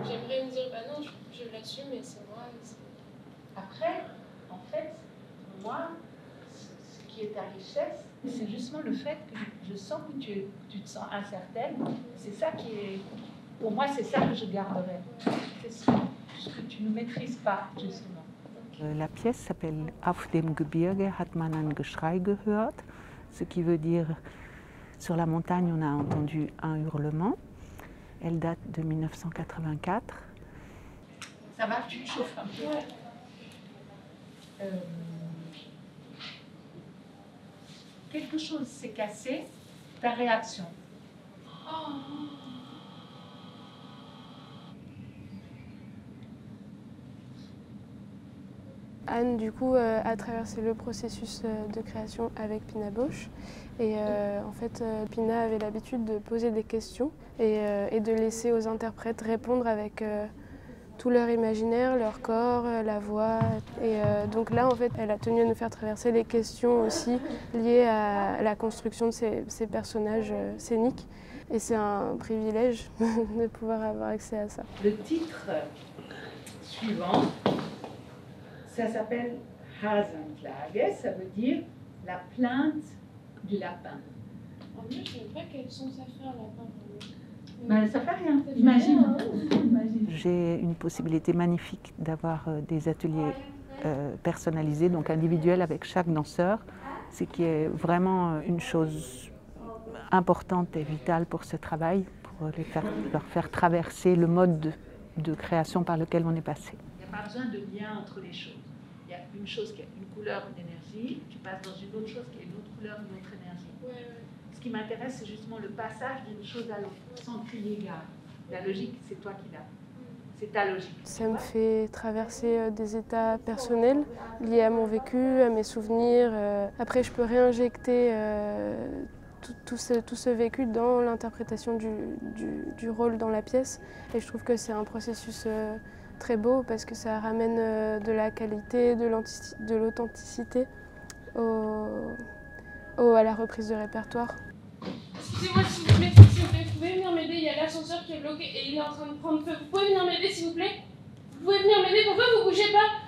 j'aimerais me dire, bah non, je l'assume et c'est moi. Après, en fait, moi, ce qui est ta richesse, c'est justement le fait que je sens que tu te sens incertaine. C'est ça qui est... Pour moi, c'est ça que je garderai. C'est ce que tu ne maîtrises pas, justement. La pièce s'appelle Auf dem Gebirge hat man ein Geschrei gehört, ce qui veut dire sur la montagne on a entendu un hurlement. Elle date de 1984. Ça va, tu te chauffes un peu. Quelque chose s'est cassé, ta réaction. Anne, du coup, a traversé le processus de création avec Pina Bausch. Et en fait, Pina avait l'habitude de poser des questions et de laisser aux interprètes répondre avec tout leur imaginaire, leur corps, la voix. Et donc là, en fait, elle a tenu à nous faire traverser les questions aussi liées à la construction de ces personnages scéniques. Et c'est un privilège de pouvoir avoir accès à ça. Le titre suivant, ça s'appelle Hasenklage, ça veut dire la plainte du lapin. En plus, je ne sais pas quel son ça fait un lapin. Ben, ça fait rien, imagine. J'ai une possibilité magnifique d'avoir des ateliers personnalisés, donc individuels avec chaque danseur, ce qui est vraiment une chose importante et vitale pour ce travail, pour leur faire traverser le mode de création par lequel on est passé. Il n'y a pas besoin de lien entre les choses. Il y a une chose qui a une couleur, une énergie, tu passes dans une autre chose qui a une autre couleur, une autre énergie. Ce qui m'intéresse, c'est justement le passage d'une chose à l'autre, sans crier gare. La logique, c'est toi qui l'as. C'est ta logique. Ça me fait traverser des états personnels liés à mon vécu, à mes souvenirs. Après, je peux réinjecter tout ce vécu dans l'interprétation du rôle dans la pièce. Et je trouve que c'est un processus très beau parce que ça ramène de la qualité, de l'authenticité à la reprise de répertoire. Excusez-moi s'il vous plaît, vous pouvez venir m'aider, il y a l'ascenseur qui est bloqué et il est en train de prendre feu. Vous pouvez venir m'aider s'il vous plaît? Vous pouvez venir m'aider, pourquoi vous bougez pas?